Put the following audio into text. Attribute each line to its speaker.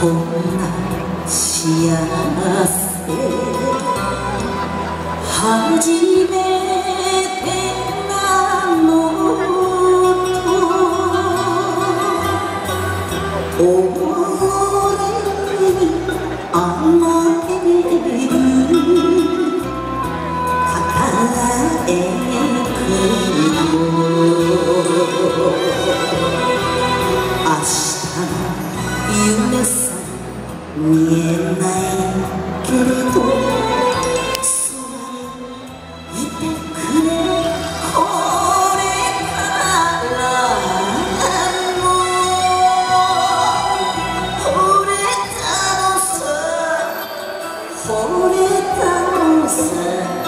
Speaker 1: こんな幸せ初めてなのと俺に甘える抱えく明日の夢さ見えないけれどそばにいてくれこれからも惚れたのさ惚れたのさ